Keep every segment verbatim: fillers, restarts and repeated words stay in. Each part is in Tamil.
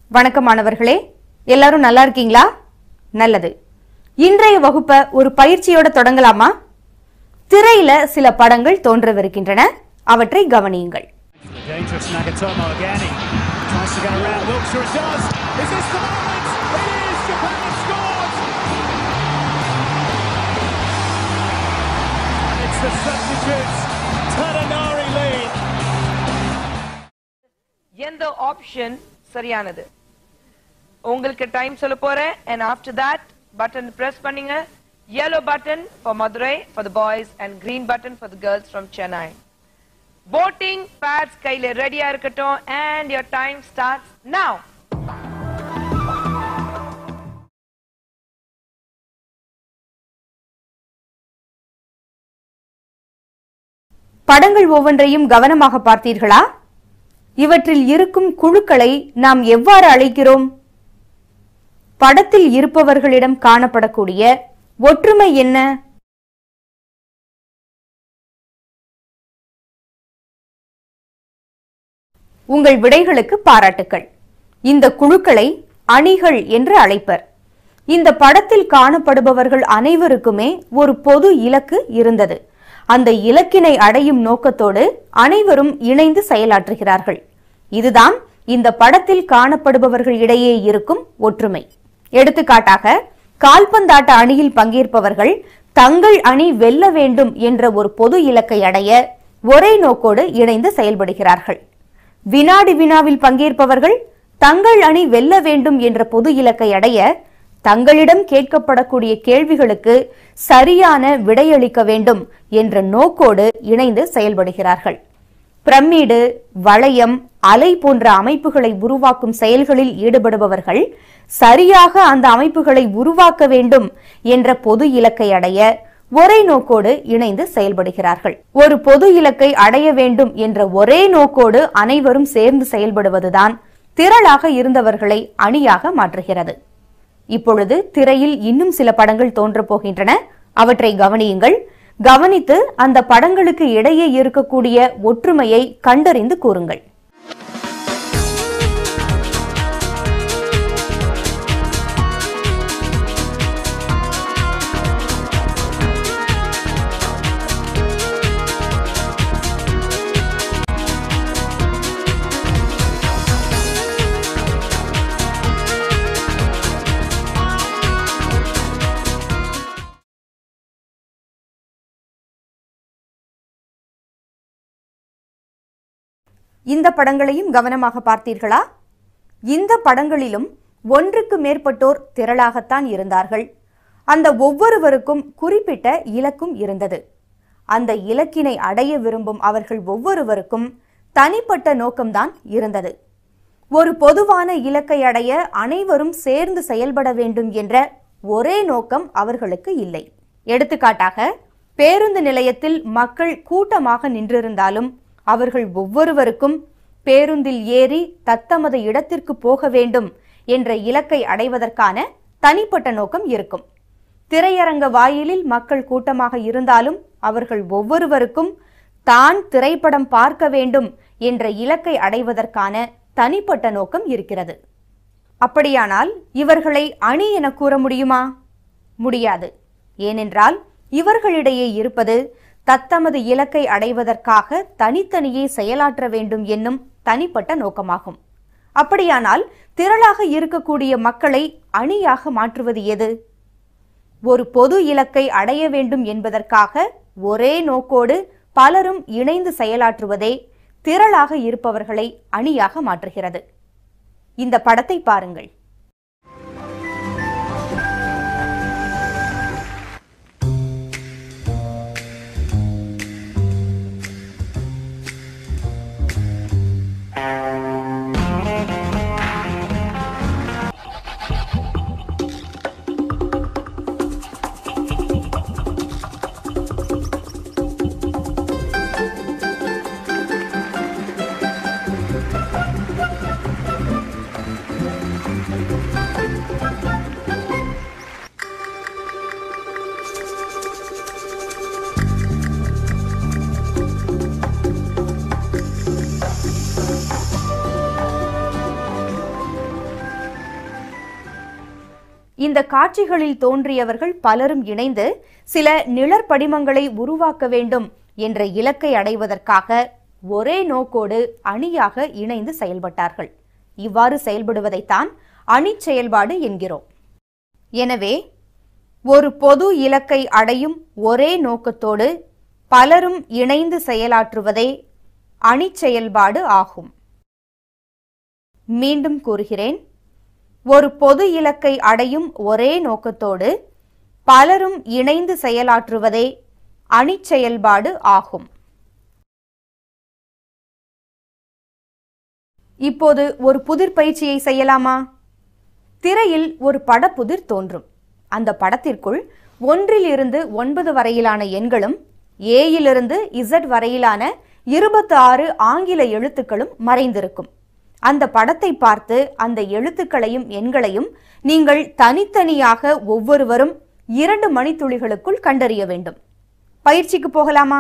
வணக்கம் மாணவர்களே, எல்லாரும் நல்லா இருக்கீங்களா? நல்லது. இன்றைய வகுப்பை ஒரு பயிற்சியோட தொடங்கலாமா? திரையில சில படங்கள் தோன்றவிருக்கின்றன, அவற்றை கவனியுங்கள். எந்த ஆப்ஷன் சரியானது? உங்களுக்கு டைம் சொல்ல போறேன். and after that button press பண்ணுங்க. yellow button for Madurai for the boys and green button for the girls from Chennai. voting pads கையில ரெடியா இருக்கட்டும் and your time starts now. படங்கள் ஒவ்வொன்றையும் கவனமாக பார்த்தீர்களா? இவற்றில் இருக்கும் குழுக்களை நாம் எவ்வாறு அழைக்கிறோம்? படத்தில் இருப்பவர்களிடம் காணப்படக்கூடிய ஒற்றுமை என்ன? உங்கள் விடைகளுக்கு பாராட்டுக்கள். இந்த குழுக்களை அணிகள் என்று அழைப்பர். இந்த படத்தில் காணப்படுபவர்கள் அனைவருக்குமே ஒரு பொது இலக்கு இருந்தது. அந்த இலக்கினை அடையும் நோக்கத்தோடு அனைவரும் இணைந்து செயலாற்றுகிறார்கள். இதுதான் இந்த படத்தில் காணப்படுபவர்கள் இடையே இருக்கும் ஒற்றுமை. எடுத்துக்காட்டாக, கால்பந்தாட்ட அணியில் பங்கேற்பவர்கள் தங்கள் அணி வெல்ல வேண்டும் என்ற ஒரு பொது இலக்கை அடைய ஒரே நோக்கோடு இணைந்து செயல்படுகிறார்கள். வினாடி வினாவில் பங்கேற்பவர்கள் தங்கள் அணி வெல்ல வேண்டும் என்ற பொது இலக்கை அடைய தங்களிடம் கேட்கப்படக்கூடிய கேள்விகளுக்கு சரியான விடையளிக்க வேண்டும் என்ற நோக்கோடு இணைந்து செயல்படுகிறார்கள். பிரமிடு, வளையம், அலை போன்ற அமைப்புகளை உருவாக்கும் செயல்களில் ஈடுபடுபவர்கள் சரியாக அந்த அமைப்புகளை உருவாக்க வேண்டும் என்ற பொது இலக்கை அடைய ஒரே நோக்கோடு இணைந்து செயல்படுகிறார்கள். ஒரு பொது இலக்கை அடைய வேண்டும் என்ற ஒரே நோக்கோடு அனைவரும் சேர்ந்து செயல்படுவதுதான் திரளாக இருந்தவர்களை அணியாக மாற்றுகிறது. இப்பொழுது திரையில் இன்னும் சில படங்கள் தோன்றப் போகின்றன, அவற்றை கவனியுங்கள். கவனித்து அந்த படங்களுக்கு இடையே இருக்கக்கூடிய ஒற்றுமையை கண்டறிந்து கூறுங்கள். இந்த படங்களையும் கவனமாக பார்த்தீர்களா? இந்த படங்களிலும் ஒன்றுக்கு மேற்பட்டோர் திரளாகத்தான் இருந்தார்கள். அந்த ஒவ்வொருவருக்கும் குறிப்பிட்ட இலக்கும் இருந்தது. அந்த இலக்கினை அடைய விரும்பும் அவர்கள் ஒவ்வொருவருக்கும் தனிப்பட்ட நோக்கம்தான் இருந்தது. ஒரு பொதுவான இலக்கை அடைய அனைவரும் சேர்ந்து செயல்பட வேண்டும் என்ற ஒரே நோக்கம் அவர்களுக்கு இல்லை. எடுத்துக்காட்டாக, பேருந்து நிலையத்தில் மக்கள் கூட்டமாக நின்றிருந்தாலும் அவர்கள் ஒவ்வொருவருக்கும் பேருந்தில் ஏறி தத்தமது இடத்திற்கு போக வேண்டும் என்ற இலக்கை அடைவதற்கான தனிப்பட்ட நோக்கம் இருக்கும். திரையரங்க வாயிலில் மக்கள் கூட்டமாக இருந்தாலும் அவர்கள் ஒவ்வொருவருக்கும் தான் திரைப்படம் பார்க்க வேண்டும் என்ற இலக்கை அடைவதற்கான தனிப்பட்ட நோக்கம் இருக்கிறது. அப்படியானால் இவர்களை அணி என கூற முடியுமா? முடியாது. ஏனென்றால் இவர்களிடையே இருப்பது தத்தமது இலக்கை அடைவதற்காக தனித்தனியே செயலாற்ற வேண்டும் என்னும் தனிப்பட்ட நோக்கமாகும். அப்படியானால் திரளாக இருக்கக்கூடிய மக்களை அணியாக மாற்றுவது எது? ஒரு பொது இலக்கை அடைய வேண்டும் என்பதற்காக ஒரே நோக்கோடு பலரும் இணைந்து செயலாற்றுவதே திரளாக இருப்பவர்களை அணியாக மாற்றுகிறது. இந்த படத்தை பாருங்கள். இந்த காட்சிகளில் தோன்றியவர்கள் பலரும் இணைந்து சில நிழற்படிமங்களை உருவாக்க வேண்டும் என்ற இலக்கை அடைவதற்காக ஒரே நோக்கோடு அணியாக இணைந்து செயல்பட்டார்கள். இவ்வாறு செயல்படுவதைத்தான் அணி செயல்பாடு என்கிறோம். எனவே ஒரு பொது இலக்கை அடையும் ஒரே நோக்கத்தோடு பலரும் இணைந்து செயலாற்றுவதே அணி செயல்பாடு ஆகும். மீண்டும் கூறுகிறேன், ஒரு பொது இலக்கை அடையும் ஒரே நோக்கத்தோடு பலரும் இணைந்து செயலாற்றுவதே அணி செயல்பாடு ஆகும். இப்போது ஒரு புதிர் பயிற்சியை செய்யலாமா? திரையில் ஒரு படப்புதிர் தோன்றும். அந்த படத்திற்குள் ஒன்றில் இருந்து ஒன்பது வரையிலான எண்களும் ஏயிலிருந்து இசட் வரையிலான இருபத்தி ஆறு ஆங்கில எழுத்துக்களும் மறைந்திருக்கும். அந்த படத்தை பார்த்து அந்த எழுத்துக்களையும் எண்களையும் நீங்கள் தனித்தனியாக ஒவ்வொருவரும் இரண்டு மணித்துளிகளுக்குள் கண்டறிய வேண்டும். பயிற்சிக்கு போகலாமா?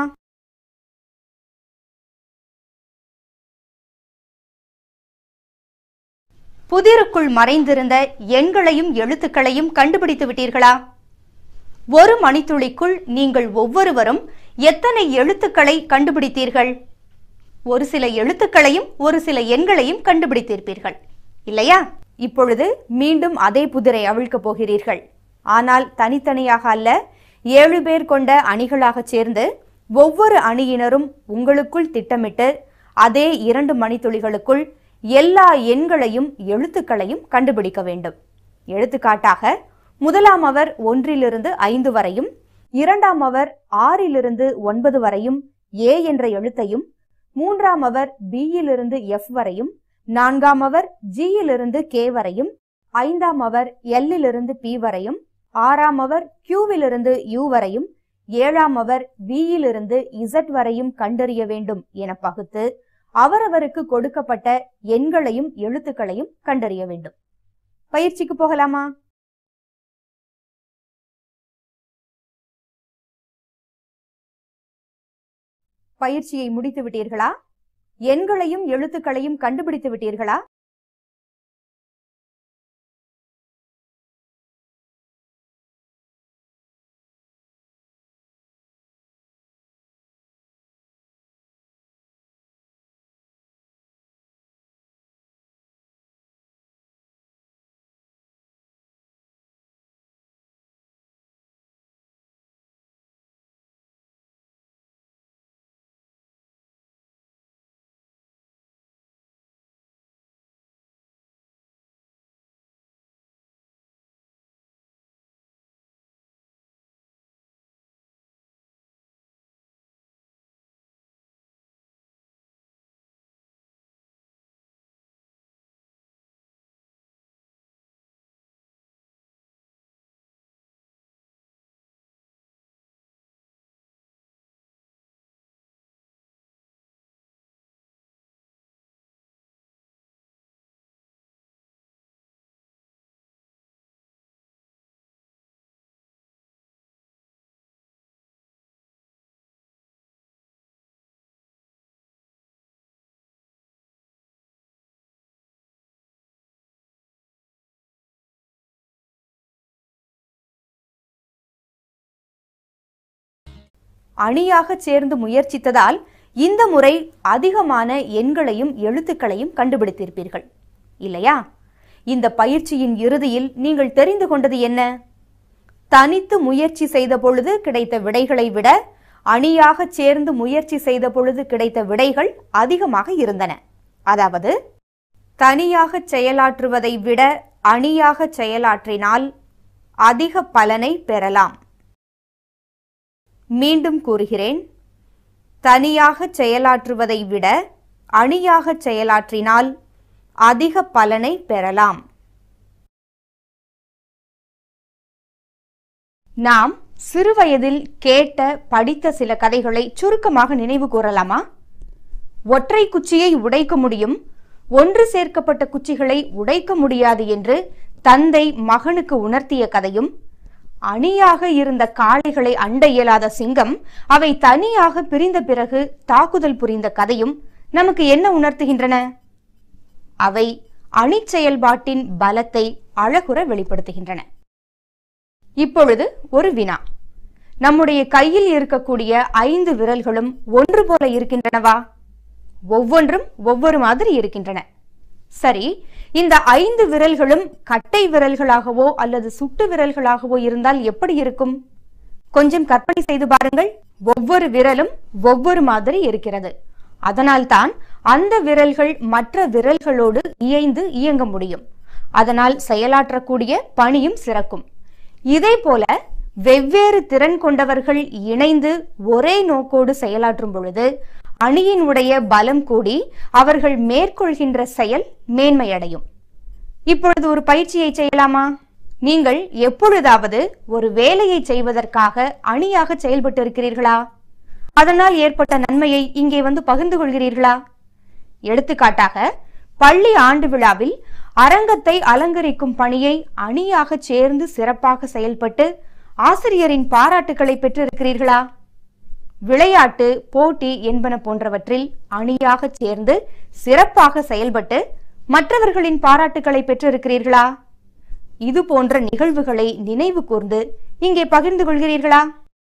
புதிருக்குள் மறைந்திருந்த எண்களையும் எழுத்துக்களையும் கண்டுபிடித்து விட்டீர்களா? ஒரு மணித்துளிக்குள் நீங்கள் ஒவ்வொருவரும் எத்தனை எழுத்துக்களை கண்டுபிடித்தீர்கள்? ஒரு சில எழுத்துக்களையும் ஒரு சில எண்களையும் கண்டுபிடித்திருப்பீர்கள் இல்லையா? இப்பொழுது மீண்டும் அதே புதிரை அவிழ்க்க போகிறீர்கள். ஆனால் தனித்தனியாக அல்ல, ஏழு பேர் கொண்ட அணிகளாக சேர்ந்து ஒவ்வொரு அணியினரும் உங்களுக்குள் திட்டமிட்டு அதே இரண்டு மணித்துளிகளுக்குள் எல்லா எண்களையும் எழுத்துக்களையும் கண்டுபிடிக்க வேண்டும். எடுத்துக்காட்டாக, முதலாம் அவர் ஒன்றிலிருந்து ஐந்து வரையும், இரண்டாம் அவர் ஆறிலிருந்து ஒன்பது வரையும் ஏ என்ற எழுத்தையும், மூன்றாம் அவர் பியிலிருந்து எஃப் வரையும், நான்காம் அவர் ஜியிலிருந்து கே வரையும், ஐந்தாம் அவர் எல்லிலிருந்து பி வரையும், ஆறாம் அவர் கியூவிலிருந்து யூ வரையும், ஏழாம் அவர் வியிலிருந்து இசட் வரையும் கண்டறிய வேண்டும் என பகுத்து அவரவருக்கு கொடுக்கப்பட்ட எண்களையும் எழுத்துக்களையும் கண்டறிய வேண்டும். பயிற்சிக்கு போகலாமா? பயிற்சியை முடித்து விட்டீர்களா? எண்களையும் எழுத்துக்களையும் கண்டுபிடித்து விட்டீர்களா? அணியாக சேர்ந்து முயற்சித்ததால் இந்த முறை அதிகமான எண்களையும் எழுத்துக்களையும் கண்டுபிடித்திருப்பீர்கள் இல்லையா? இந்த பயிற்சியின் இறுதியில் நீங்கள் தெரிந்து கொண்டது என்ன? தனித்து முயற்சி செய்த பொழுது கிடைத்த விடைகளை விட அணியாக சேர்ந்து முயற்சி செய்த பொழுது கிடைத்த விடைகள் அதிகமாக இருந்தன. அதாவது, தனியாக செயலாற்றுவதை விட அணியாக செயலாற்றினால் அதிக பலனை பெறலாம். மீண்டும் கூறுகிறேன், தனியாக செயலாற்றுவதை விட அணியாக செயலாற்றினால் அதிக பலனை பெறலாம். நாம் சிறுவயதில் கேட்ட படித்த சில கதைகளை சுருக்கமாக நினைவு கூறலாமா? ஒற்றை குச்சியை உடைக்க முடியும், ஒன்று சேர்க்கப்பட்ட குச்சிகளை உடைக்க முடியாது என்று தந்தை மகனுக்கு உணர்த்திய கதையும், அணியாக இருந்த காளைகளை அண்ட இயலாத சிங்கம் அவை தனியாக பிரிந்த பிறகு தாக்குதல் புரிந்த கதையும் நமக்கு என்ன உணர்த்துகின்றன? அவை அணி செயல்பாட்டின் பலத்தை அழகுற வெளிப்படுத்துகின்றன. இப்பொழுது ஒரு வினா. நம்முடைய கையில் இருக்கக்கூடிய ஐந்து விரல்களும் ஒன்று போல இருக்கின்றனவா? ஒவ்வொன்றும் ஒவ்வொரு மாதிரி இருக்கின்றன. சரி, இந்த ஐந்து விரல்களும் கட்டை விரல்களாகவோ அல்லது சுட்டு விரல்களாகவோ இருந்தால் எப்படி இருக்கும்? கொஞ்சம் கற்பனை செய்து பாருங்கள். ஒவ்வொரு விரலும் ஒவ்வொரு மாதிரி இருக்கிறது. அதனால்தான் அந்த விரல்கள் மற்ற விரல்களோடு இயைந்து இயங்க முடியும். அதனால் செயலாற்றக்கூடிய பணியும் சிறக்கும். இதே போல வெவ்வேறு திறன் கொண்டவர்கள் இணைந்து ஒரே நோக்கோடு செயலாற்றும் பொழுது அணியினுடைய பலம் கூடி அவர்கள் மேற்கொள்கின்ற செயல் மேன்மையடையும். இப்பொழுது ஒரு பயிற்சியை செய்யலாமா? நீங்கள் எப்பொழுதாவது ஒரு வேலையை செய்வதற்காக அணியாக செயல்பட்டு இருக்கிறீர்களா? அதனால் ஏற்பட்ட நன்மையை இங்கே வந்து பகிர்ந்து கொள்கிறீர்களா? எடுத்துக்காட்டாக, பள்ளி ஆண்டு விழாவில் அரங்கத்தை அலங்கரிக்கும் பணியை அணியாக சேர்ந்து சிறப்பாக செயல்பட்டு ஆசிரியரின் பாராட்டுக்களை பெற்றிருக்கிறீர்களா? விளையாட்டு, போட்டி என்பன போன்றவற்றில் அணியாக சேர்ந்து சிறப்பாக செயல்பட்டு மற்றவர்களின் பாராட்டுக்களை பெற்றிருக்கிறீர்களா? இது போன்ற நிகழ்வுகளை நினைவு கூர்ந்து இங்கே பகிர்ந்து கொள்கிறீர்களா?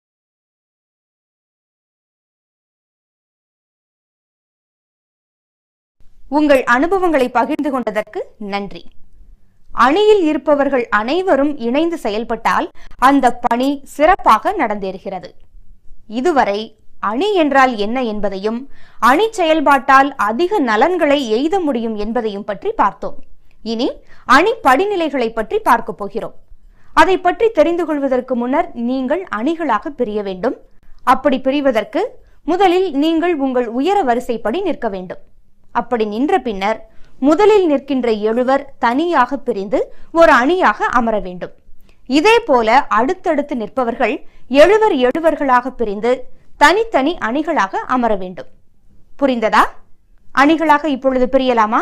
உங்கள் அனுபவங்களை பகிர்ந்து கொண்டதற்கு நன்றி. அணியில் இருப்பவர்கள் அனைவரும் இணைந்து செயல்பட்டால் அந்த பணி சிறப்பாக நடந்தேறுகிறது. இதுவரை அணி என்றால் என்ன என்பதையும் அணி செயல்பாட்டால் அதிக நலன்களை எய்த முடியும் என்பதையும் பற்றி பார்த்தோம். இனி அணி படிநிலைகளை பற்றி பார்க்க போகிறோம். அதை பற்றி தெரிந்து கொள்வதற்கு முன்னர் நீங்கள் அணிகளாக பிரிய வேண்டும். அப்படி பிரிவதற்கு முதலில் நீங்கள் உங்கள் உயர வரிசைப்படி நிற்க வேண்டும். அப்படி நின்ற பின்னர் முதலில் நிற்கின்ற எழுவர் தனியாக பிரிந்து ஒரு அணியாக அமர வேண்டும். இதே போல அடுத்தடுத்து நிற்பவர்கள் எழுவர் எழுவர்களாக பிரிந்து தனித்தனி அணிகளாக அமர வேண்டும். புரிந்ததா? அணிகளாக இப்பொழுது பிரியலாமா?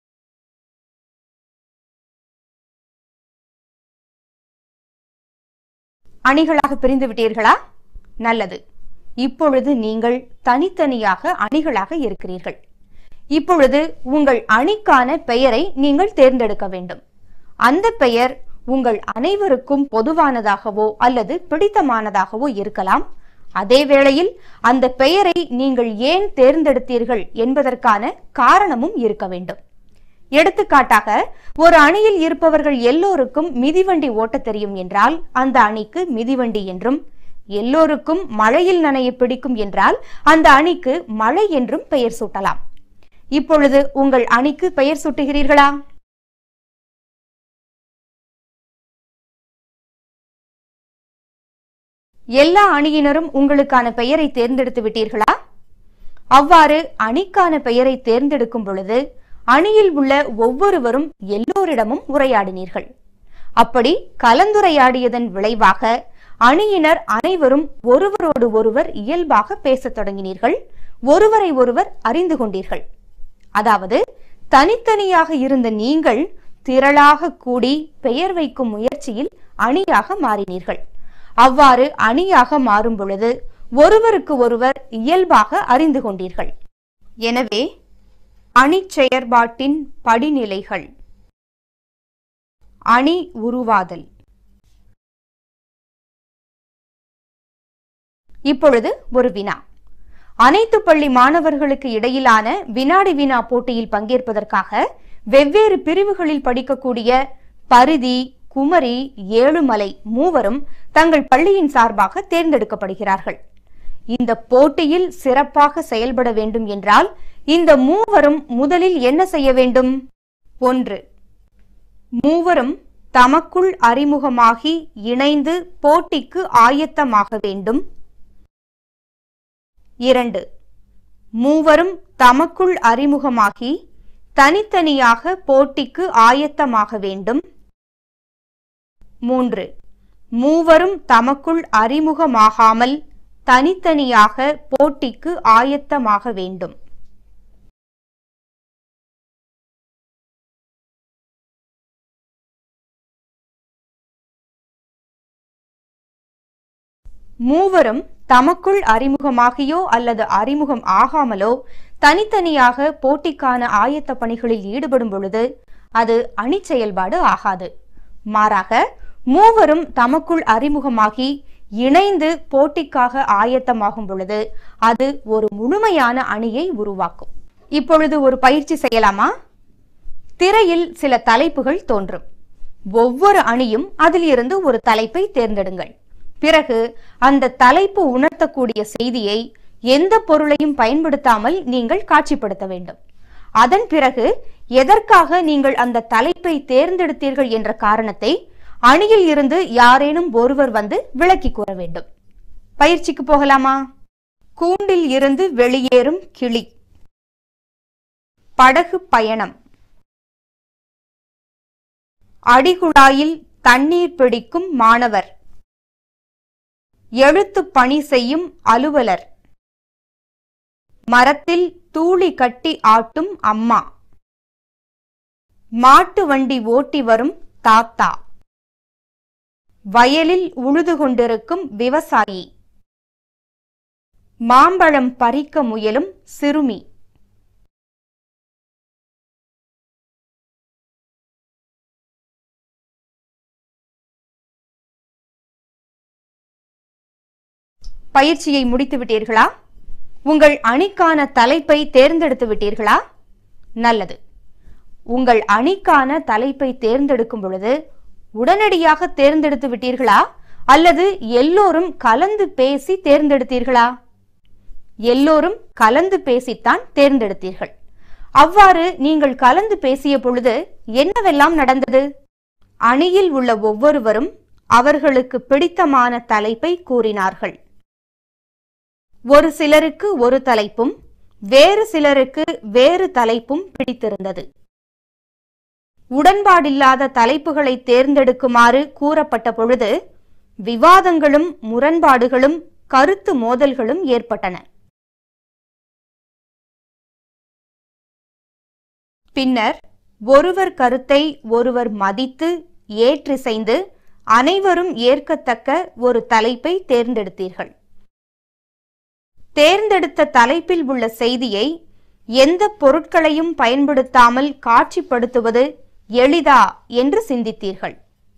அணிகளாக பிரிந்து விட்டீர்களா? நல்லது. இப்பொழுது நீங்கள் தனித்தனியாக அணிகளாக இருக்கிறீர்கள். இப்பொழுது உங்கள் அணிக்கான பெயரை நீங்கள் தேர்ந்தெடுக்க வேண்டும். அந்த பெயர் உங்கள் அனைவருக்கும் பொதுவானதாகவோ அல்லது பிடித்தமானதாகவோ இருக்கலாம். அதே வேளையில் அந்த பெயரை நீங்கள் ஏன் தேர்ந்தெடுத்தீர்கள் என்பதற்கான காரணமும் இருக்க வேண்டும். எடுத்துக்காட்டாக, ஒரு அணியில் இருப்பவர்கள் எல்லோருக்கும் மிதிவண்டி ஓட்ட தெரியும் என்றால் அந்த அணிக்கு மிதிவண்டி என்றும், எல்லோருக்கும் மழையில் நனைய பிடிக்கும் என்றால் அந்த அணிக்கு மழை என்றும் பெயர் சூட்டலாம். இப்பொழுது உங்கள் அணிக்கு பெயர் சூட்டுகிறீர்களா? எல்லா அணியினரும் உங்களுக்கான பெயரை தேர்ந்தெடுத்து விட்டீர்களா? அவ்வாறு அணிக்கான பெயரை தேர்ந்தெடுக்கும் பொழுது அணியில் உள்ள ஒவ்வொருவரும் எல்லோரிடமும் உரையாடினீர்கள். அப்படி கலந்துரையாடியதன் விளைவாக அணியினர் அனைவரும் ஒருவரோடு ஒருவர் இயல்பாக பேசத் தொடங்கினீர்கள். ஒருவரை ஒருவர் அறிந்து கொண்டீர்கள். அதாவது, தனித்தனியாக இருந்த நீங்கள் திரளாக கூடி பெயர் வைக்கும் முயற்சியில் அணியாக மாறினீர்கள். அவ்வாறு அணியாக மாறும் பொழுது ஒருவருக்கு ஒருவர் இயல்பாக அறிந்து கொண்டீர்கள். எனவே அணி செயற்பாட்டின் படிநிலைகள். அணி உருவாதல். இப்பொழுது ஒரு வினா. அனைத்து பள்ளி மாணவர்களுக்கு இடையிலான வினாடி வினா போட்டியில் பங்கேற்பதற்காக வெவ்வேறு பிரிவுகளில் படிக்கக்கூடிய பரிதி, குமரி, ஏழுமலை மூவரும் தங்கள் பள்ளியின் சார்பாக தேர்ந்தெடுக்கப்படுகிறார்கள். இந்த போட்டியில் சிறப்பாக செயல்பட வேண்டும் என்றால் இந்த மூவரும் முதலில் என்ன செய்ய வேண்டும்? ஒன்று, மூவரும் தமக்குள் அறிமுகமாகி இணைந்து போட்டிக்கு ஆயத்தமாக வேண்டும். இரண்டு, மூவரும் தமக்குள் அறிமுகமாகி தனித்தனியாக போட்டிக்கு ஆயத்தமாக வேண்டும். மூன்று, மூவரும் தமக்குள் அறிமுகமாகாமல் தனித்தனியாக போட்டிக்கு ஆயத்தமாக வேண்டும். மூவரும் தமக்குள் அறிமுகமாகியோ அல்லது அறிமுகம் ஆகாமலோ தனித்தனியாக போட்டிக்கான ஆயத்த பணிகளில் ஈடுபடும் பொழுது அது அணி செயல்பாடு ஆகாது. மாறாக மூவரும் தமக்குள் அறிமுகமாகி இணைந்து போட்டிக்காக ஆயத்தமாகும் பொழுது அது ஒரு முழுமையான அணியை உருவாக்கும். இப்பொழுது ஒரு பயிற்சி செய்யலாமா? திரையில் சில தலைப்புகள் தோன்றும். ஒவ்வொரு அணியும் அதில் இருந்து ஒரு தலைப்பை தேர்ந்தெடுங்கள். பிறகு அந்த தலைப்பு உணர்த்தக்கூடிய செய்தியை எந்த பொருளையும் பயன்படுத்தாமல் நீங்கள் காட்சிப்படுத்த வேண்டும். அதன் பிறகு எதற்காக நீங்கள் அந்த தலைப்பை தேர்ந்தெடுத்தீர்கள் என்ற காரணத்தை அணியில் இருந்து யாரேனும் ஒருவர் வந்து விளக்கி கூற வேண்டும். பயிற்சிக்கு போகலாமா? கூண்டில் இருந்து வெளியேறும் கிளி, படகு பயணம், அடிகுழாயில் தண்ணீர் பிடிக்கும் மாணவர், எழுத்து பணி செய்யும் அலுவலர், மரத்தில் தூளி கட்டி ஆட்டும் அம்மா, மாட்டு வண்டி ஓட்டி வரும் தாத்தா, வயலில் உழுது கொண்டிருக்கும் விவசாயி, மாம்பழம் பறிக்க முயலும் சிறுமி. பயிற்சியை முடித்து விட்டீர்களா? உங்கள் அணிக்கான தலைப்பை தேர்ந்தெடுத்து விட்டீர்களா? நல்லது. உங்கள் அணிக்கான தலைப்பை தேர்ந்தெடுக்கும் பொழுது உடனடியாக தேர்ந்தெடுத்து விட்டீர்களா அல்லது எல்லோரும் கலந்து பேசி தேர்ந்தெடுத்தீர்களா? எல்லோரும் கலந்து பேசித்தான் தேர்ந்தெடுத்தீர்கள். அவ்வாறு நீங்கள் கலந்து பேசிய பொழுது என்னவெல்லாம் நடந்தது? அணியில் உள்ள ஒவ்வொருவரும் அவர்களுக்கு பிடித்தமான தலைப்பை கூறினார்கள். ஒரு சிலருக்கு ஒரு தலைப்பும் வேறு சிலருக்கு வேறு தலைப்பும் பிடித்திருந்தது. உடன்பாடில்லாத தலைப்புகளை தேர்ந்தெடுக்குமாறு கூறப்பட்ட பொழுது விவாதங்களும் முரண்பாடுகளும் கருத்து மோதல்களும் ஏற்பட்டன. பின்னர் ஒருவர் கருத்தை ஒருவர் மதித்து ஏற்றிசைந்து அனைவரும் ஏற்கத்தக்க ஒரு தலைப்பை தேர்ந்தெடுத்தீர்கள். தேர்ந்தெடுத்த தலைப்பில் உள்ள செய்தியை எந்த பொருட்களையும் பயன்படுத்தாமல் காட்சிப்படுத்துவது எளிதா என்று சிந்தித்தீர்கள்.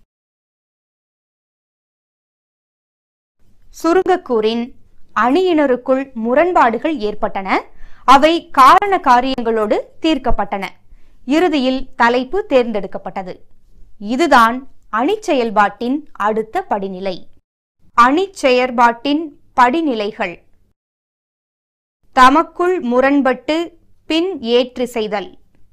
சுருங்கக்கூறின் அணியினருக்குள் முரண்பாடுகள் ஏற்பட்டன. அவை காரண காரியங்களோடு தீர்க்கப்பட்டன. இறுதியில் தலைப்பு தேர்ந்தெடுக்கப்பட்டது. இதுதான் அணி செயல்பாட்டின் அடுத்த படிநிலை. அணி செயற்பாட்டின் படிநிலைகள்: தமக்குள் முரண்பட்டு பின் ஏற்றி செய்தல்.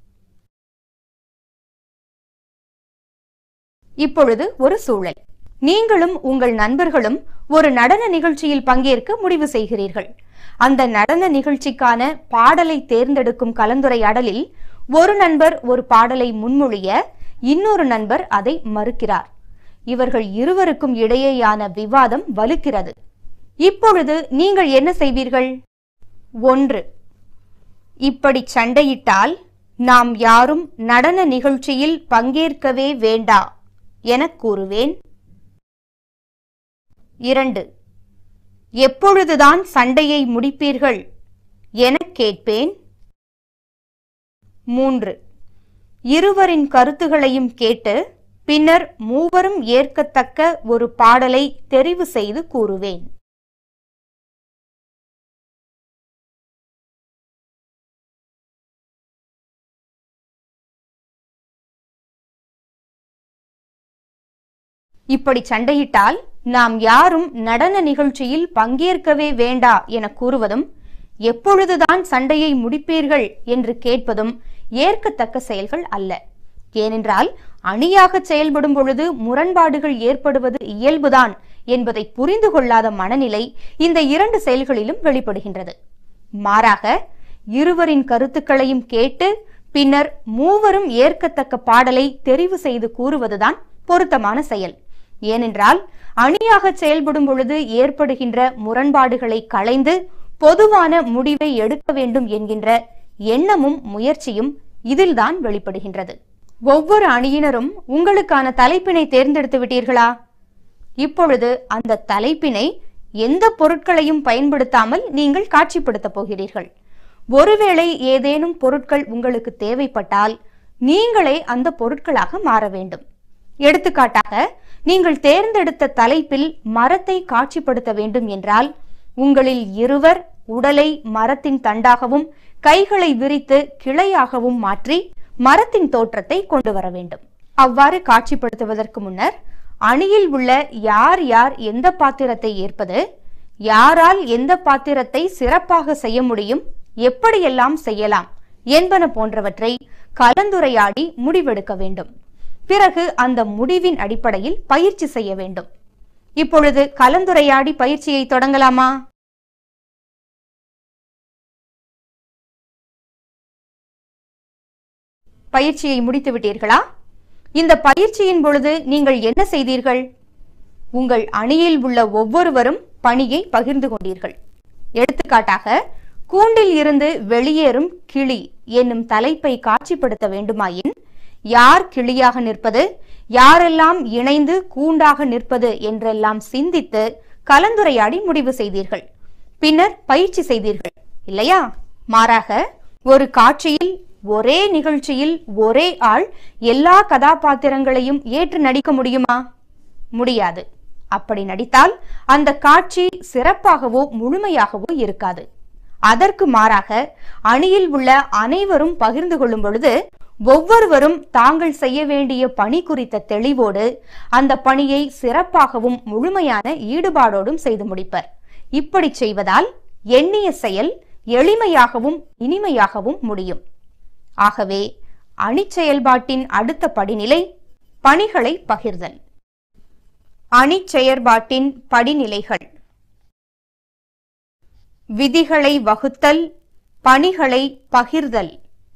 இப்பொழுது ஒரு சூழல். நீங்களும் உங்கள் நண்பர்களும் ஒரு நடன நிகழ்ச்சியில் பங்கேற்க முடிவு செய்கிறீர்கள். அந்த நடன நிகழ்ச்சிக்கான பாடலை தேர்ந்தெடுக்கும் கலந்துரையாடலில் ஒரு நண்பர் ஒரு பாடலை முன்மொழிய இன்னொரு நண்பர் அதை மறுக்கிறார். இவர்கள் இருவருக்கும் இடையேயான விவாதம் வலுக்கிறது. இப்பொழுது நீங்கள் என்ன செய்வீர்கள்? ஒன்று, இப்படி சண்டையிட்டால் நாம் யாரும் நடன நிகழ்ச்சியில் பங்கேற்கவே வேண்டா என கூறுவேன். இரண்டு, எப்பொழுதுதான் சண்டையை முடிப்பீர்கள் என கேட்பேன். மூன்று, இருவரின் கருத்துகளையும் கேட்டு பின்னர் மூவரும் ஏற்கத்தக்க ஒரு பாடலை தெரிவு செய்து கூறுவேன். இப்படி சண்டையிட்டால் நாம் யாரும் நடன நிகழ்ச்சியில் பங்கேற்கவே வேண்டா என கூறுவதும் எப்பொழுதுதான் சண்டையை முடிப்பீர்கள் என்று கேட்பதும் ஏற்கத்தக்க செயல்கள் அல்ல. ஏனென்றால் அணியாக செயல்படும் பொழுது முரண்பாடுகள் ஏற்படுவது இயல்புதான் என்பதை புரிந்து கொள்ளாத மனநிலை இந்த இரண்டு செயல்களிலும் வெளிப்படுகின்றது. மாறாக இருவரின் கருத்துக்களையும் கேட்டு பின்னர் மூவரும் ஏற்கத்தக்க பாடலை தெரிவு செய்து கூறுவதுதான் பொருத்தமான செயல். ஏனென்றால் அணியாக செயல்படும் பொழுது ஏற்படுகின்ற முரண்பாடுகளை களைந்து பொதுவான முடிவை எடுக்க வேண்டும் என்கின்ற எண்ணமும் முயற்சியும் இதில்தான் வெளிப்படுகின்றது. ஒவ்வொரு அணியினரும் உங்களுக்கான தலைப்பினை தேர்ந்தெடுத்து விட்டீர்களா? இப்பொழுது அந்த தலைப்பினை எந்த பொருட்களையும் பயன்படுத்தாமல் நீங்கள் காட்சிப்படுத்த போகிறீர்கள். ஒருவேளை ஏதேனும் பொருட்கள் உங்களுக்கு தேவைப்பட்டால் நீங்களே அந்த பொருட்களாக மாற வேண்டும். எடுத்துக்காட்டாக, நீங்கள் தேர்ந்தெடுத்த தலைப்பில் மரத்தை காட்சிப்படுத்த வேண்டும் என்றால் உங்களில் இருவர் உடலை மரத்தின் தண்டாகவும் கைகளை விரித்து கிளையாகவும் மாற்றி மரத்தின் தோற்றத்தை கொண்டு வர வேண்டும். அவ்வாறு காட்சிப்படுத்துவதற்கு முன்னர் அணியில் உள்ள யார் யார் எந்த பாத்திரத்தை ஏற்பது, யாரால் எந்த பாத்திரத்தை சிறப்பாக செய்ய முடியும், எப்படியெல்லாம் செய்யலாம் என்பன போன்றவற்றை கலந்துரையாடி முடிவெடுக்க வேண்டும். பிறகு அந்த முடிவின் அடிப்படையில் பயிற்சி செய்ய வேண்டும். இப்பொழுது கலந்துரையாடி பயிற்சியை தொடங்கலாமா? பயிற்சியை முடித்து விட்டீர்களா? இந்த பயிற்சியின் பொழுது நீங்கள் என்ன செய்தீர்கள்? உங்கள் அணியில் உள்ள ஒவ்வொருவரும் பணியை பகிர்ந்து கொண்டீர்கள். எடுத்துக்காட்டாக, கூண்டில் இருந்து வெளியேறும் கிளி என்னும் தலைப்பை காட்சிப்படுத்த வேண்டுமாயின் யார் கிளியாக நிற்பது, யாரெல்லாம் இணைந்து கூண்டாக நிற்பது என்றெல்லாம் சிந்தித்து கலந்துரையாடி முடிவு செய்தீர்கள். பின்னர் பயிற்சி செய்தீர்கள் இல்லையா? மாறாக ஒரு காட்சியில் ஒரே நிகழ்ச்சியில் ஒரே ஆள் எல்லா கதாபாத்திரங்களையும் ஏற்று நடிக்க முடியுமா? முடியாது. அப்படி நடித்தால் அந்த காட்சி சிறப்பாகவோ முழுமையாகவோ இருக்காது. அதற்கு மாறாக அணியில் உள்ள அனைவரும் பகிர்ந்து கொள்ளும் பொழுது ஒவ்வொருவரும் தாங்கள் செய்ய வேண்டிய பணி குறித்த தெளிவோடு அந்த பணியை சிறப்பாகவும் முழுமையான ஈடுபாடோடும் செய்து முடிப்பர். இப்படி செய்வதால் எண்ணிய செயல் எளிமையாகவும் இனிமையாகவும் முடியும். ஆகவே அணி செயல்பாட்டின் அடுத்த படிநிலை பணிகளை பகிர்தல். அணி செயற்பாட்டின் படிநிலைகள்: விதிகளை வகுத்தல், பணிகளை பகிர்தல்.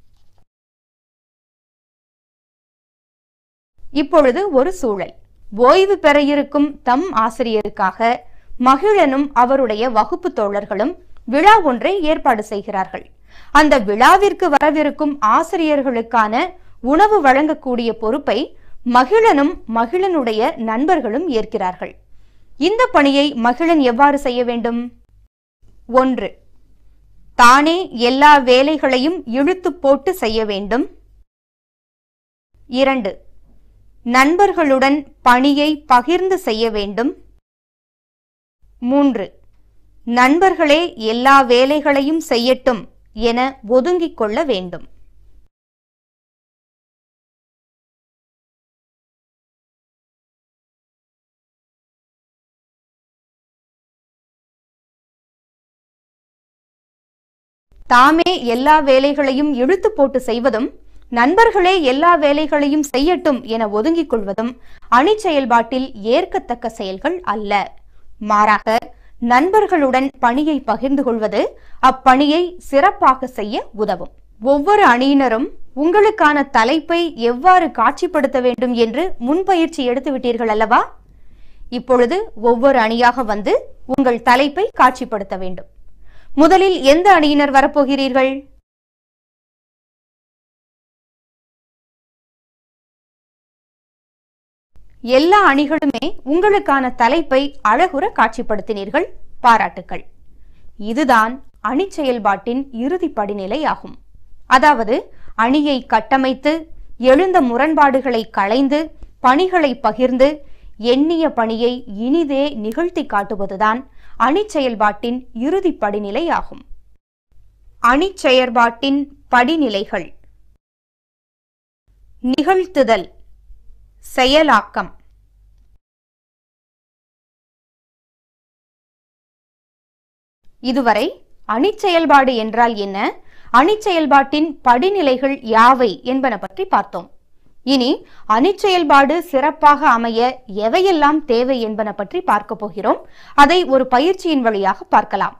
இப்பொழுது ஒரு சூழல். ஓய்வு பெற இருக்கும் தம் ஆசிரியருக்காக மகிழனும் அவருடைய வகுப்பு தோழர்களும் விழா ஒன்றை ஏற்பாடு செய்கிறார்கள். அந்த விழாவிற்கு வரவிருக்கும் ஆசிரியர்களுக்கான உணவு வழங்கக்கூடிய பொறுப்பை மகிழனும் மகிழனுடைய நண்பர்களும் ஏற்கிறார்கள். இந்த பணியை மகிழன் எவ்வாறு செய்ய வேண்டும்? ஒன்று, தானே எல்லா வேலைகளையும் இழுத்து போட்டு செய்ய வேண்டும். இரண்டு, நண்பர்களுடன் பணியை பகிர்ந்து செய்ய வேண்டும். மூன்று, நண்பர்களே எல்லா வேலைகளையும் செய்யட்டும் என ஒதுங்கிக் கொள்ள வேண்டும். தாமே எல்லா வேலைகளையும் இழுத்து போட்டு செய்வதும் நண்பர்களே எல்லா வேலைகளையும் செய்யட்டும் என ஒதுங்கிக் கொள்வதும் அணி செயல்பாட்டில் ஏற்கத்தக்க செயல்கள் அல்ல. மாறாக நண்பர்களுடன் பணியை பகிர்ந்து கொள்வது அப்பணியை சிறப்பாக செய்ய உதவும். ஒவ்வொரு அணியினரும் உங்களுக்கான தலைப்பை எவ்வாறு காட்சிப்படுத்த வேண்டும் என்று முன்பயிற்சி எடுத்து விட்டீர்கள் அல்லவா? இப்பொழுது ஒவ்வொரு அணியாக வந்து உங்கள் தலைப்பை காட்சிப்படுத்த வேண்டும். முதலில் எந்த அணியினர் வரப்போகிறீர்கள்? எல்லா அணிகளுமே உங்களுக்கான தலைப்பை அழகுற காட்சிப்படுத்தினீர்கள். பாராட்டுக்கள். இதுதான் அணி செயல்பாட்டின் இறுதி படிநிலை ஆகும். அதாவது அணியை கட்டமைத்து எழுந்த முரண்பாடுகளை களைந்து பணிகளை பகிர்ந்து எண்ணிய பணியை இனிதே நிகழ்த்தி காட்டுவதுதான் அணி செயல்பாட்டின் இறுதி படிநிலை ஆகும். அணி செயற்பாட்டின் படிநிலைகள்: நிகழ்த்துதல், செயலாக்கம். இதுவரை அணி செயல்பாடு என்றால் என்ன, அணி செயல்பாட்டின் படிநிலைகள் யாவை என்பன பற்றி பார்த்தோம். இனி அணி செயல்பாடு சிறப்பாக அமைய எவையெல்லாம் தேவை என்பன பற்றி பார்க்க போகிறோம். அதை ஒரு பயிற்சியின் வழியாக பார்க்கலாம்.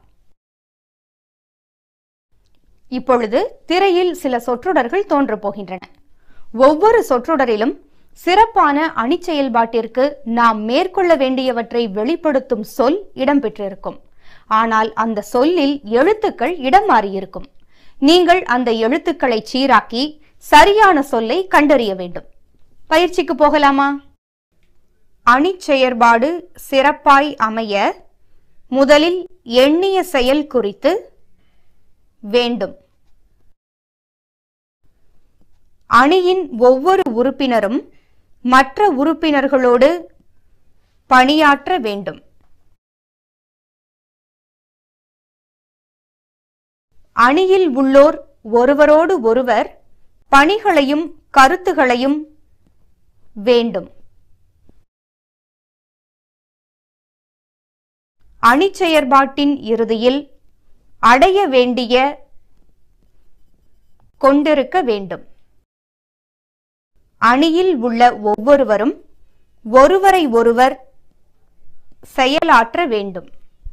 இப்பொழுது திரையில் சில சொற்றொடர்கள் தோன்றப் போகின்றன. ஒவ்வொரு சொற்றொடரிலும் சிறப்பான அணி செயல்பாட்டிற்கு நாம் மேற்கொள்ள வேண்டியவற்றை வெளிப்படுத்தும் சொல் இடம்பெற்றிருக்கும். ஆனால் அந்த சொல்லில் எழுத்துக்கள் இடம் மாறியிருக்கும். நீங்கள் அந்த எழுத்துக்களை சீராக்கி சரியான சொல்லை கண்டறிய வேண்டும். பயிற்சிக்கு போகலாமா? அணி செயற்பாடு சிறப்பாய் அமைய முதலில் எண்ணிய செயல் குறித்து வேண்டும். அணியின் ஒவ்வொரு உறுப்பினரும் மற்ற உறுப்பினர்களோடு பணியாற்ற வேண்டும். அணியில் உள்ளோர் ஒருவரோடு ஒருவர் பணிகளையும் கருத்துகளையும் வேண்டும். அணிச்செயற்பாட்டின் இறுதியில் அடைய வேண்டிய கொண்டிருக்க வேண்டும். அணியில் உள்ள ஒவ்வொருவரும் ஒருவரை ஒருவர் செயலாற்ற வேண்டும்.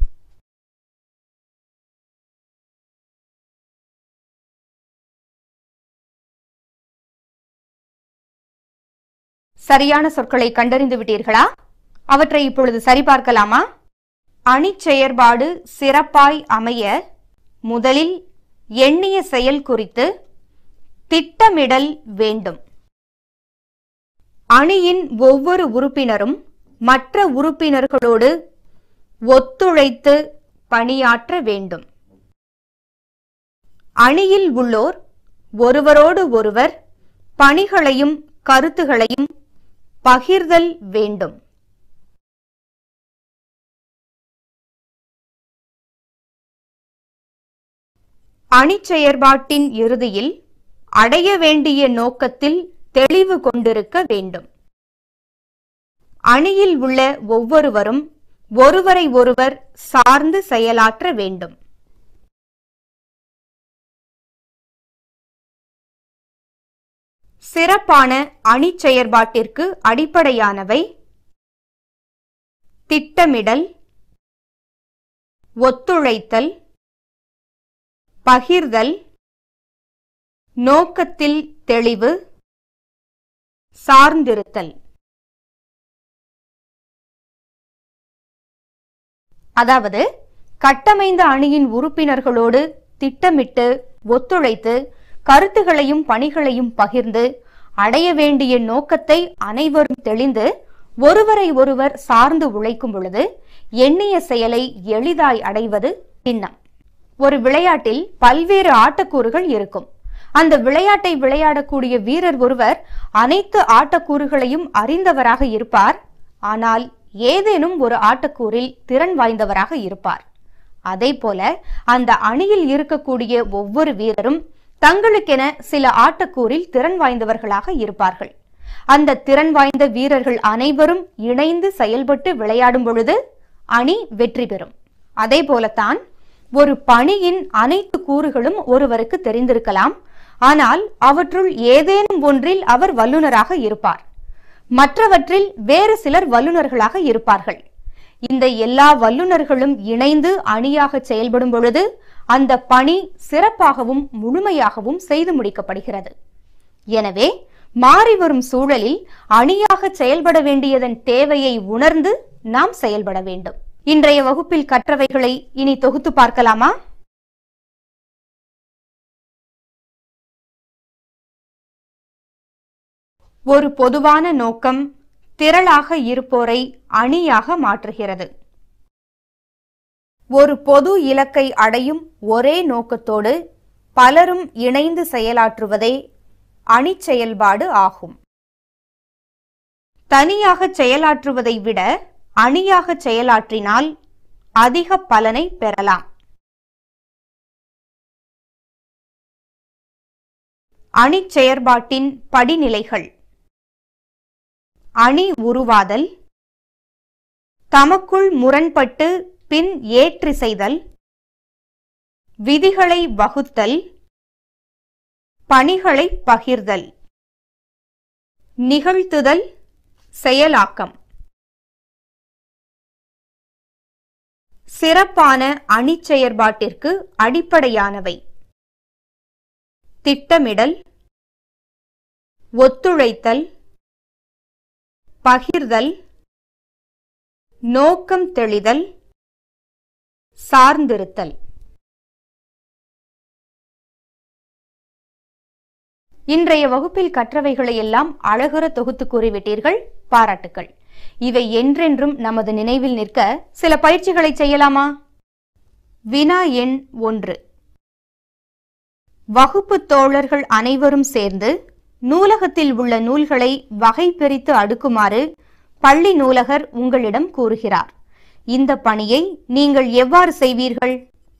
சரியான சொற்களை கண்டறிந்து விட்டீர்களா? அவற்றை இப்பொழுது சரிபார்க்கலாமா? அணிச்செயற்பாடு சிறப்பாய் அமைய முதலில் எண்ணிய செயல் குறித்து திட்டமிடல் வேண்டும். அணியின் ஒவ்வொரு உறுப்பினரும் மற்ற உறுப்பினர்களோடு ஒத்துழைத்து பணியாற்ற வேண்டும். அணியில் உள்ளோர் ஒருவரோடு ஒருவர் பணிகளையும் கருத்துகளையும் பகிர்தல் வேண்டும். அணிச்செயற்பாட்டின் இறுதியில் அடைய வேண்டிய நோக்கத்தில் தெளிவு கொண்டிருக்க வேண்டும். அணியில் உள்ள ஒவ்வொருவரும் ஒருவரை ஒருவர் சார்ந்து செயலாற்ற வேண்டும். சிறப்பான அணிச்செயற்பாட்டிற்கு அடிப்படையானவை திட்டமிடல், ஒத்துழைத்தல், பகிர்தல், நோக்கத்தில் தெளிவு, சார்ந்திருத்தல். அதாவது கட்டமைந்த அணியின் உறுப்பினர்களோடு திட்டமிட்டு ஒத்துழைத்து கருத்துகளையும் பணிகளையும் பகிர்ந்து அடைய வேண்டிய நோக்கத்தை அனைவரும் தெளிந்து ஒருவரை ஒருவர் சார்ந்து உழைக்கும் பொழுது எண்ணிய செயலை எளிதாய் அடைவது திண்ணம். ஒரு விளையாட்டில் பல்வேறு ஆட்டக்கூறுகள் இருக்கும். அந்த விளையாட்டை விளையாடக்கூடிய வீரர் ஒருவர் அனைத்து ஆட்டக்கூறுகளையும் அறிந்தவராக இருப்பார். ஆனால் ஏதேனும் ஒரு ஆட்டக்கூறில் திறன் வாய்ந்தவராக இருப்பார். அதே போல அந்த அணியில் இருக்கக்கூடிய ஒவ்வொரு வீரரும் தங்களுக்கென சில ஆட்டக்கூறில் திறன் வாய்ந்தவர்களாக இருப்பார்கள். அந்த திறன் வாய்ந்த வீரர்கள் அனைவரும் இணைந்து செயல்பட்டு விளையாடும் பொழுது அணி வெற்றி பெறும். அதே போலத்தான் ஒரு பணியின் அனைத்து கூறுகளும் ஒருவருக்கு தெரிந்திருக்கலாம். ஆனால் அவற்றுள் ஏதேனும் ஒன்றில் அவர் வல்லுநராக இருப்பார். மற்றவற்றில் வேறு சிலர் வல்லுநர்களாக இருப்பார்கள். இந்த எல்லா வல்லுநர்களும் இணைந்து அணியாக செயல்படும் பொழுது அந்த பணி சிறப்பாகவும் முழுமையாகவும் செய்து முடிக்கப்படுகிறது. எனவே மாறி வரும் சூழலில் அணியாக செயல்பட வேண்டியதன் தேவையை உணர்ந்து நாம் செயல்பட வேண்டும். இன்றைய வகுப்பில் கற்றவைகளை இனி தொகுத்து பார்க்கலாமா? ஒரு பொதுவான நோக்கம் திரளாக இருப்போரை அணியாக மாற்றுகிறது. ஒரு பொது இலக்கை அடையும் ஒரே நோக்கத்தோடு பலரும் இணைந்து செயலாற்றுவதே அணிச் செயல்பாடு ஆகும். தனியாக செயலாற்றுவதை விட அணியாக செயலாற்றினால் அதிக பலனை பெறலாம். அணிச் செயற்பாட்டின் படிநிலைகள்: அணி உருவாதல், தமக்குள் முரண்பட்டு பின் ஏற்றி செய்தல், விதிகளை வகுத்தல், பணிகளை பகிர்தல், நிகழ்த்துதல், செயலாக்கம். சிறப்பான அணிச் செயற்பாட்டிற்கு அடிப்படையானவை திட்டமிடல், ஒத்துழைத்தல், பகிர்தல், நோக்கம் தெளிதல், சார்ந்திருத்தல். இன்றைய வகுப்பில் கற்றவைகளை எல்லாம் அழகுற தொகுத்து கூறிவிட்டீர்கள். பாராட்டுக்கள். இவை என்றென்றும் நமது நினைவில் நிற்க சில பயிற்சிகளை செய்யலாமா? வினா எண் ஒன்று. வகுப்பு தோழர்கள் அனைவரும் சேர்ந்து நூலகத்தில் உள்ள நூல்களை வகை பிரித்து அடுக்குமாறு பள்ளி நூலகர் உங்களிடம் கூறுகிறார். இந்த பணியை நீங்கள் எவ்வாறு செய்வீர்கள்?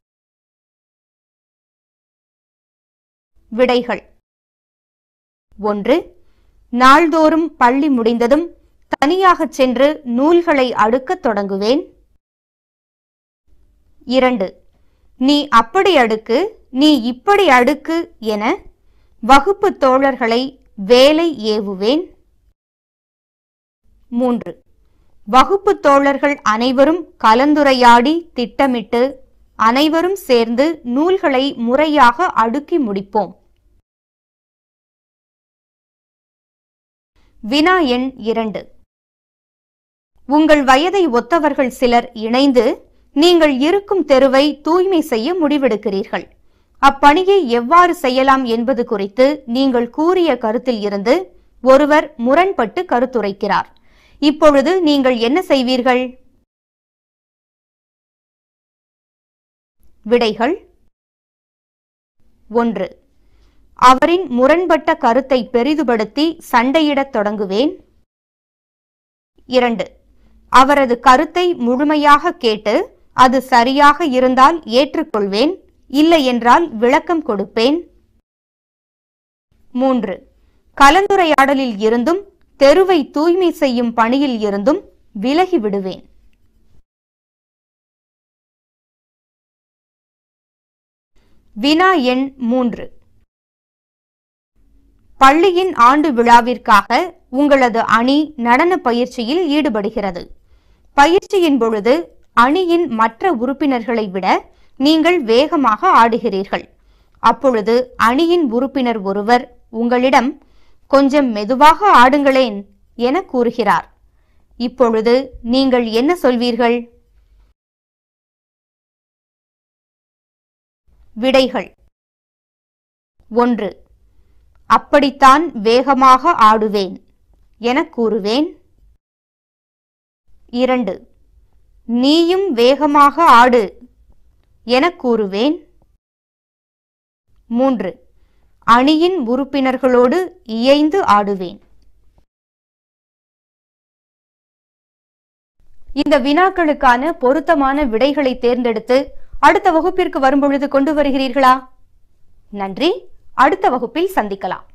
விடைகள்: ஒன்று. நாள்தோறும் பள்ளி முடிந்ததும் தனியாக சென்று நூல்களை அடுக்கத் தொடங்குவேன். இரண்டு. நீ அப்படி அடுக்கு, நீ இப்படி அடுக்கு என வகுப்பு தோழர்களை வேலை ஏவுவேன். மூன்று. வகுப்பு தோழர்கள் அனைவரும் கலந்துரையாடி திட்டமிட்டு அனைவரும் சேர்ந்து நூல்களை முறையாக அடுக்கி முடிப்போம். வினா எண் இரண்டு. உங்கள் வயதை ஒத்தவர்கள் சிலர் இணைந்து நீங்கள் இருக்கும் தெருவை தூய்மை செய்ய முடிவெடுக்கிறீர்கள். அப்பணியை எவ்வாறு செய்யலாம் என்பது குறித்து நீங்கள் கூறிய கருத்தில் இருந்து ஒருவர் முரண்பட்டு கருத்துரைக்கிறார். இப்பொழுது நீங்கள் என்ன செய்வீர்கள்? விடைகள்: ஒன்று. அவரின் முரண்பட்ட கருத்தை பெரிதுபடுத்தி சண்டையிடத் தொடங்குவேன். இரண்டு. அவரது கருத்தை முழுமையாக கேட்டு அது சரியாக இருந்தால் ஏற்றுக்கொள்வேன், இல்லை என்றால் விளக்கம் கொடுப்பேன். மூன்று. கலந்துரையாடலில் இருந்தும் தெருவை தூய்மை செய்யும் பணியில் இருந்தும் விலகி விடுவேன். வினா எண் மூன்று. பள்ளியின் ஆண்டு விழாவிற்காக உங்களது அணி நடன பயிற்சியில் ஈடுபடுகிறது. பயிற்சியின் பொழுது அணியின் மற்ற உறுப்பினர்களை விட நீங்கள் வேகமாக ஆடுகிறீர்கள். அப்பொழுது அணியின் உறுப்பினர் ஒருவர் உங்களிடம் கொஞ்சம் மெதுவாக ஆடுங்களேன் என கூறுகிறார். இப்பொழுது நீங்கள் என்ன சொல்வீர்கள்? விடைகள்: ஒன்று. அப்படித்தான் வேகமாக ஆடுவேன் என கூறுவேன். இரண்டு. நீயும் வேகமாக ஆடு என கூறுவேன். மூன்று. அணியின் உறுப்பினர்களோடு இயைந்து ஆடுவேன். இந்த வினாக்களுக்கான பொருத்தமான விடைகளை தேர்ந்தெடுத்து அடுத்த வகுப்பிற்கு வரும்பொழுது கொண்டு வருகிறீர்களா? நன்றி. அடுத்த வகுப்பில் சந்திக்கலாம்.